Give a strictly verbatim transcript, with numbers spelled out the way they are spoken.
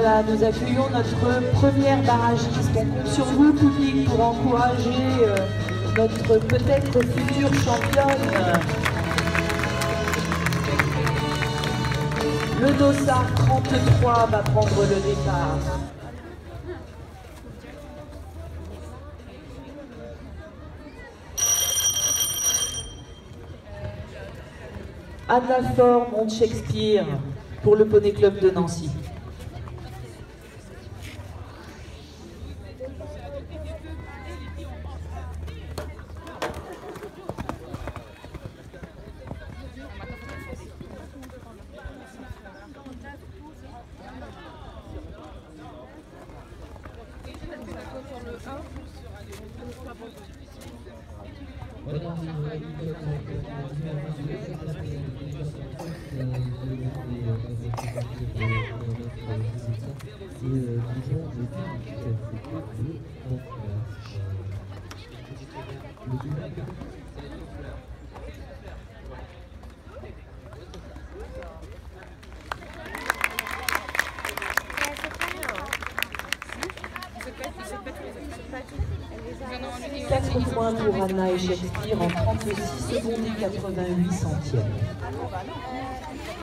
Voilà, nous accueillons notre première barragiste. On compte sur vous, public, pour encourager euh, notre peut-être future championne. Le dossard trente-trois va prendre le départ. Anna Faure monte Shakespeare pour le Poney Club de Nancy. quatre points pour Anna et Shakespeare en trente-six secondes et quatre-vingt-huit centièmes.